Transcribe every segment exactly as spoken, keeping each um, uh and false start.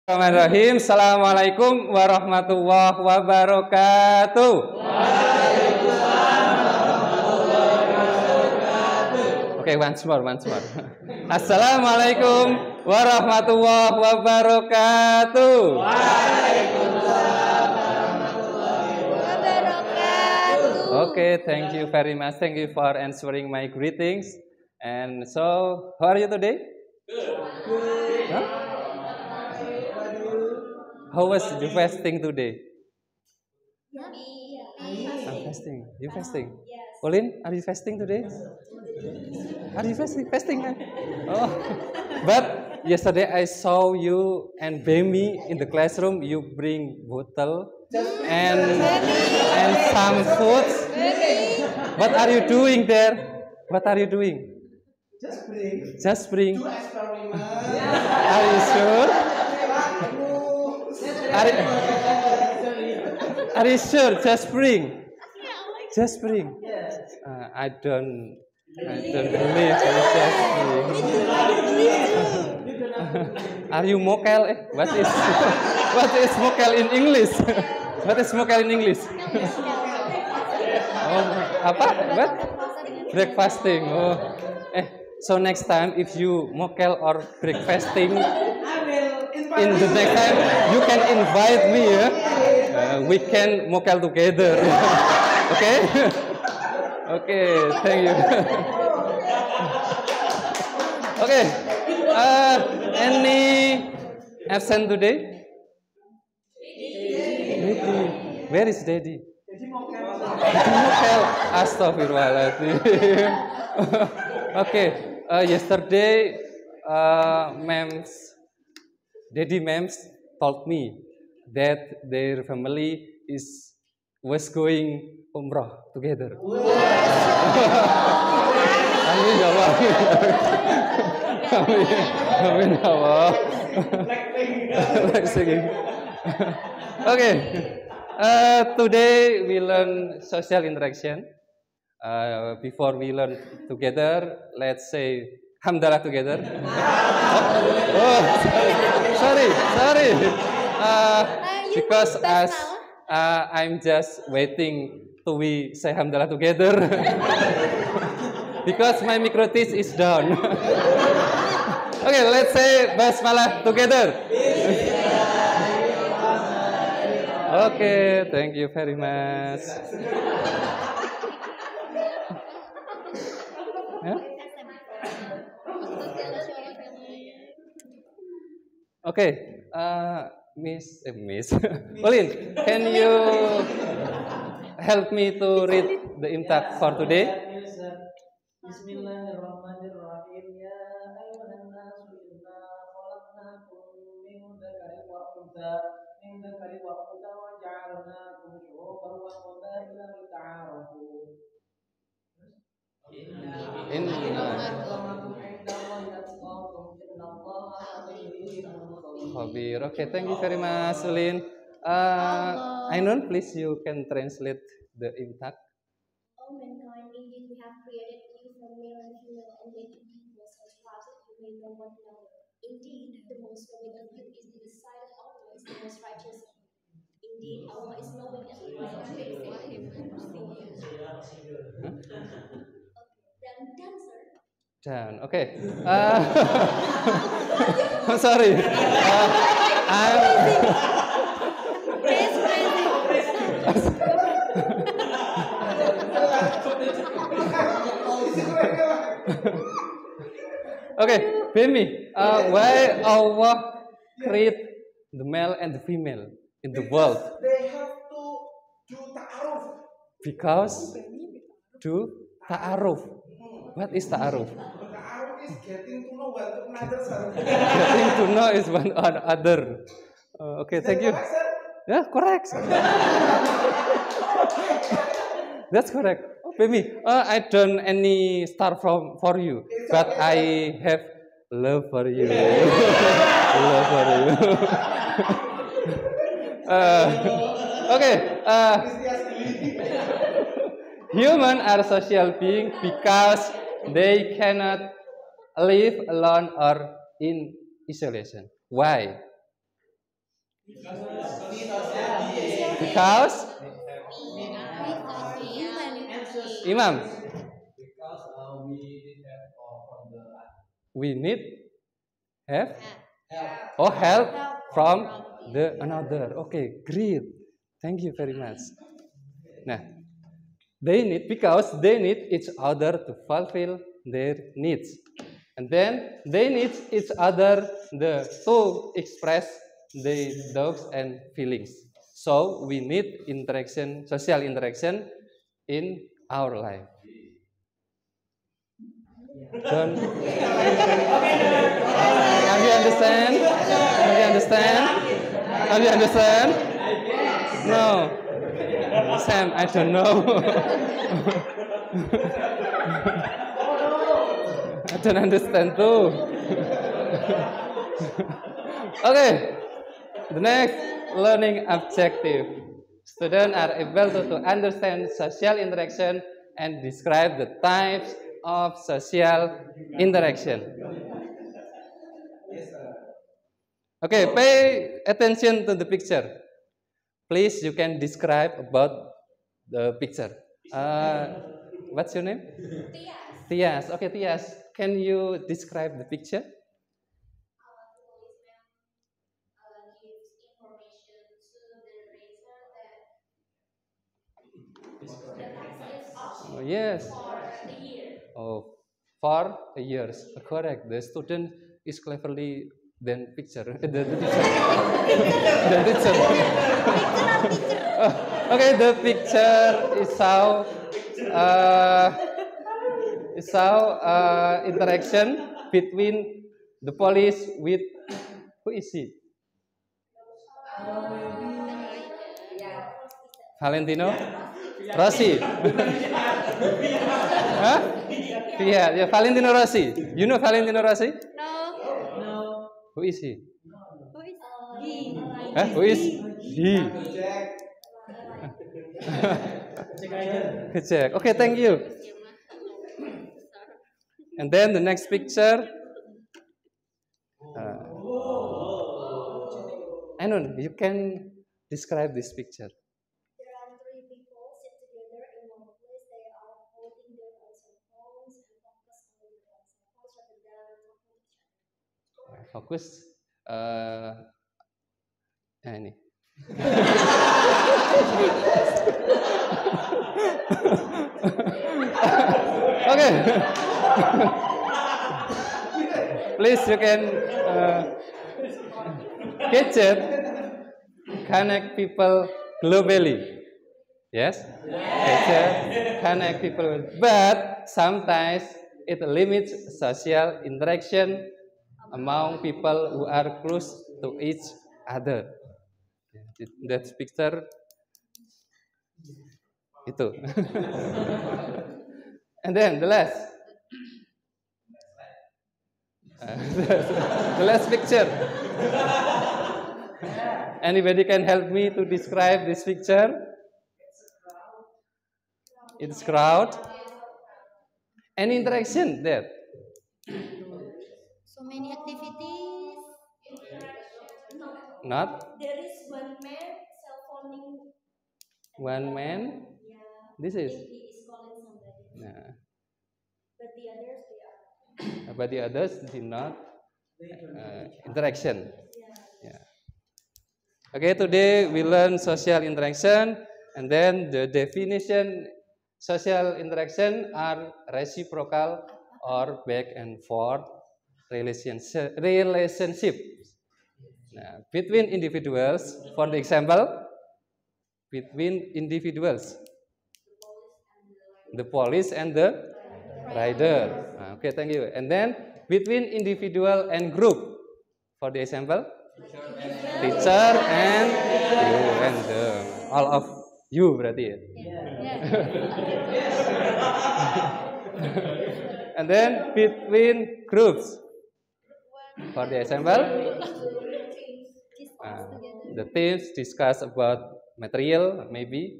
Bismillahirrahmanirrahim. Assalamualaikum warahmatullahi wabarakatuh. Oke, okay, once more, once more. Assalamualaikum warahmatullahi wabarakatuh. Waalaikumsalam warahmatullahi wabarakatuh. Okay, thank you very much. Thank you for answering my greetings. And so, how are you today? Good. Huh? How was you fasting today? I'm fasting. You fasting? Olin, are you fasting today? Are you fasting? Fasting? Kan? Oh, but yesterday I saw you and Bemi in the classroom. You bring bottle and and some foods. What are you doing there? What are you doing? Just bring. Just bring. Do experiment. Are you sure? Are you, are you sure? Just bring. Just bring. Uh, I don't. I don't believe. Just bring. Are you mokel? Eh, what is what is mokel in English? What is mokel in English? Oh, apa? What? Breakfasting. Oh, eh. So next time, if you mokel or breakfasting, in the next time you can invite me. Ya? Uh, we can mokel together. Okay? Okay. Thank you. Okay. Uh, any absent today? Daddy. Where is Daddy? Daddy mokel. Astagfirullahaladzim. Okay. Uh, yesterday, uh, Mems, Daddy Mems told me that their family is was going umrah together. Amin ya Allah. Amin. Amin ya Allah. Okay. Uh, today we learn social interaction. Uh, before we learn together, let's say Hamdalah together. Oh, oh sorry, sorry. Uh, because as uh, I'm just waiting to we say Hamdalah together. Because my microtis is down. Okay, let's say Basmalah together. Okay, thank you very much. Yeah? Okay, uh, Miss, eh, Miss, Olin, can you help me to read the imtak for today? Bismillahirrahmanirrahim. Ya ayyuhan nasu inna khalaqnakum min dzakarin wa untha min dzakarin wa untha wa ja'alnakum syu'uban wa qabaila lita'arafu. Khabir. Okay, thank you very much, Ulin. Uh, Ainun, please you can translate the imtak. O mankind, indeed we have created you from male and female and made you equals as classes you made them one another. Indeed, the most noble of you is in the sight of Allah is the most righteous. Indeed, Allah is knowing and Huh? Dan dancer. Dan, okay. Uh, I'm sorry. Uh, I'm. Okay, Bemi, uh, why Allah create the male and the female in the world? They have to do ta'aruf. Because do ta'aruf. What is ta'aruf? Ta'aruf is getting to know one another. Getting to know is one other. Uh, okay, thank you. Yeah, correct. That's correct. Oh, Bemi, uh, I don't any star from for you, but I have love for you. Love for you. uh, okay. Uh, Humans are social beings because they cannot live alone or in isolation. Why? Because Imam, Because uh, we need help uh, from the we need have help. or help from the another. Okay, great. Thank you very much. Nah, they need because they need each other to fulfill their needs, and then they need each other the to express their doubts and feelings. So we need interaction, social interaction in our life. Don't. Have you understand? Have you understand? Have you understand? No. Sam, I don't know. I don't understand too. Okay. The next learning objective. Students are able to, to understand social interaction and describe the types of social interaction. Okay, pay attention to the picture. Please, you can describe about the picture. Uh, what's your name? Tias. Tias. Okay, Tias. Can you describe the picture? Oh, yes. Oh, for years. Correct. The student is cleverly than picture. the, the teacher. the teacher. Oh, okay, the picture is how uh, is how uh, interaction between the police with who is he? Valentino Rossi. Huh? Yeah, yeah, Valentino Rossi. You know Valentino Rossi? No. Who is he? Who is he? Huh? Who is he? Kecek. Okay, thank you. And then the next picture. Uh, I know you can describe this picture. There are three people sit together in one place. They are holding their cell phones and focus on their cell phones rather than talking to each other. Fokus. Uh, nah, ini. Okay. Please, you can uh, gadget connect people globally. Yes? Gadget connect people, but sometimes it limits social interaction among people who are close to each other. That picture itu. And then the last, uh, the last picture. Anybody can help me to describe this picture? It's crowd. Any interaction there? So many activities. Not There is one man cell phoning. one man. Yeah. This is. He is calling somebody. Nah. But the others they are. But the others did not uh, interaction. Yeah. Okay, today we learn social interaction, and then the definition social interaction are reciprocal or back and forth relationship relationship nah, between individuals. For the example, between individuals, the police and the rider. Ah, okay, thank you. And then between individual and group. For the example, teacher and you and them. All of you berarti ya. And then between groups. For the example, uh, the teams discuss about material maybe.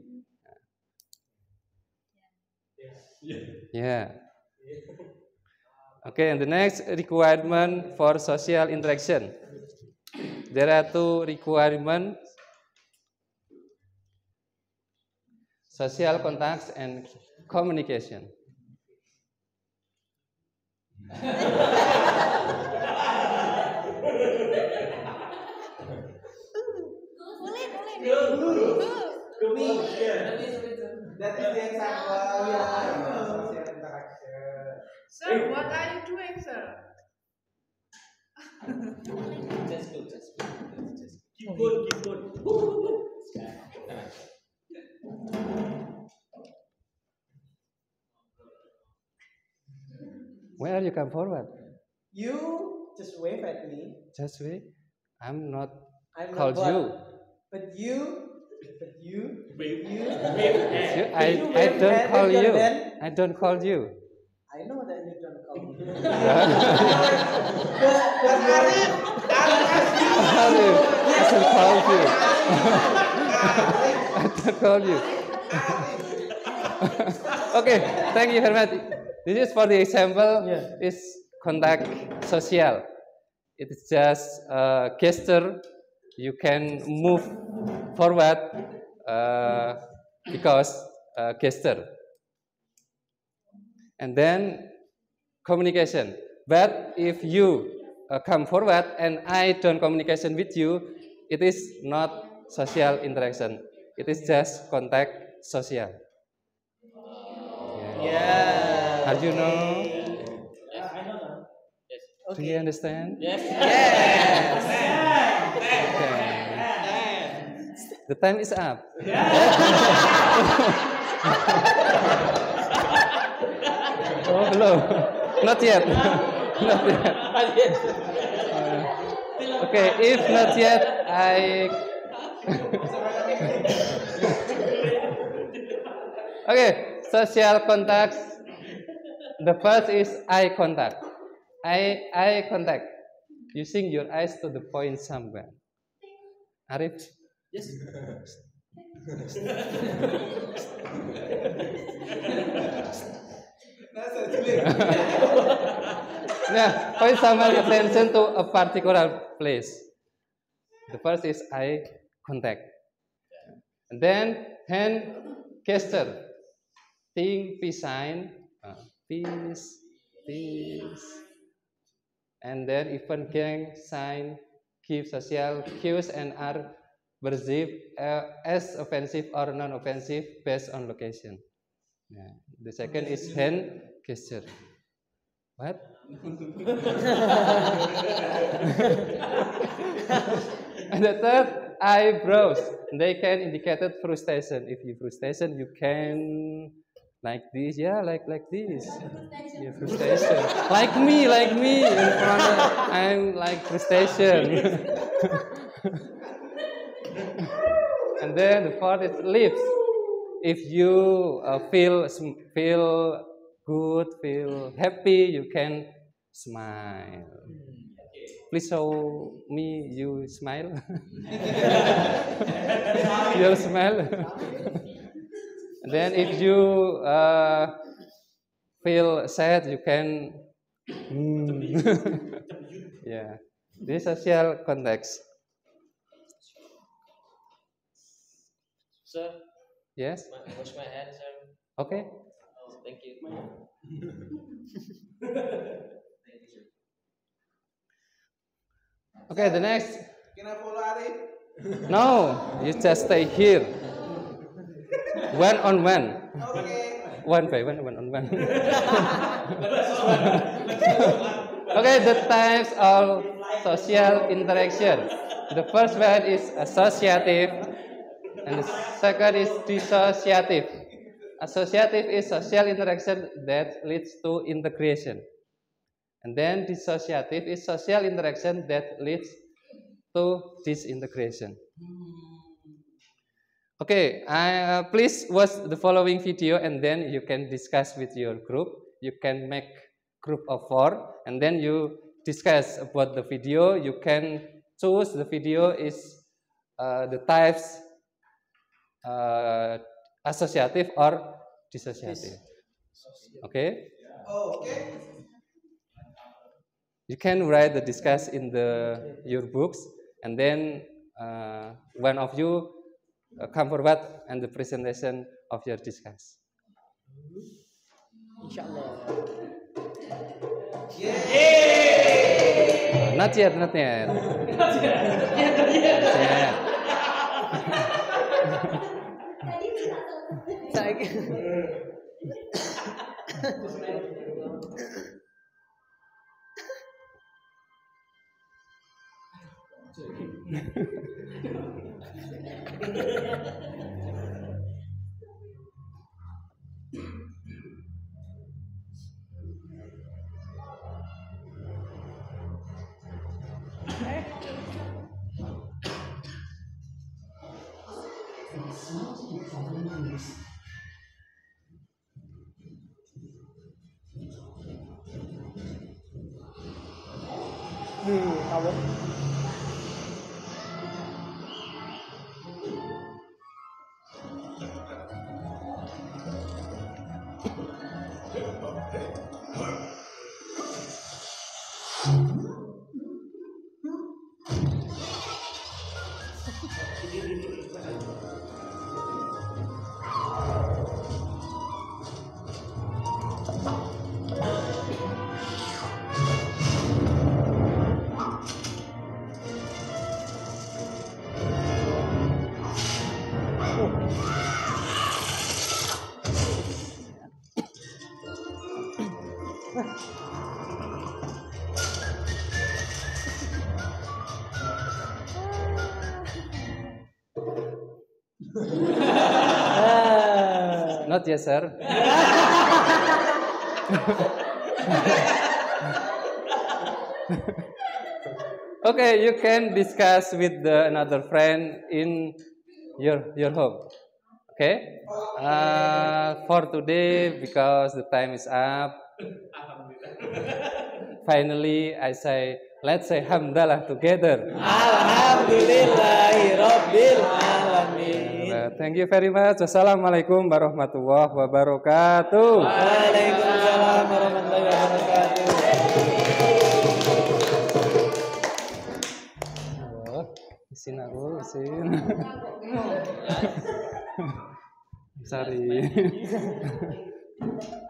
Yeah. Okay, and the next requirement for social interaction. there are two requirements: social contacts and communication. That is the example. Yeah. Social interaction. Sir, what are you doing, sir? Just good, just good. Keep good, keep good. Where you come forward? You just wave at me. Just wait. I'm not I'm not called what, you. But you, but you, Wave, you. wave hand. You, I, You I wave don't hand call with your you. hand. I don't call you. I know that you don't call me. Yeah. but but Arif, Arif, I don't call you. I don't call you. Okay, thank you, Hermat. This is for the example. Yeah. Is contact social. It is just a gesture. You can move forward uh, because uh, gesture. And then communication. But if you uh, come forward and I don't communication with you, it is not social interaction. It is just contact social. Yeah. How do you know? Yeah, I know now. Yes. Do you understand? Yes. Yes. Okay. The time is up. Oh, belum. Not yet. Not yet. Uh, okay, if not yet, I. Okay, social contacts. The first is eye contact. Eye eye contact. Using your eyes to the point somewhere. Arif. Yes. Now, point somewhere attention to a particular place. The first is eye contact. And then hand gesture. Ting, peace sign, uh, peace, peace. And then even gang sign give social cues and are perceived uh, as offensive or non-offensive based on location. Yeah. The second is hand gesture. What? And the third, eyebrows. They can indicate frustration. If you frustration, you can like this, yeah, like like this. Yeah, frustration. Like me, like me. In front of, I'm like frustration. And then the fourth is lips. If you uh, feel feel good, feel happy, you can smile. Please show me you smile. You smile. And then if you uh, feel sad, you can. Mm. Yeah, this social context. Sir, Yes. wash my hands, sir. Okay. Oh, thank you. Okay. The next. Can I follow Arif? No, you just stay here. One on one. Okay. One by one, one on one. Okay, the types of social interaction. The first one is associative, and the second is dissociative. Associative is social interaction that leads to integration. And then dissociative is social interaction that leads to disintegration. Okay, I, uh, please watch the following video and then you can discuss with your group. You can make group of four and then you discuss about the video. You can choose the video is uh, the types uh, associative or dissociative. Okay? Oh, okay. You can write the discuss in the your books and then uh, one of you uh, come forward and the presentation of your discuss. Insyaallah. Not yet, not yet. Not yet. Not yet, sir. Okay, you can discuss with the, another friend in your your home. Okay. Uh, for today, because the time is up. Finally, I say, let's say hamdalah together. Alhamdulillahirabbil alamin. Uh, thank you very much. Wassalamualaikum warahmatullahi wabarakatuh. Waalaikumsalam warahmatullahi wabarakatuh. Oh, isin aku, isin. Sorry.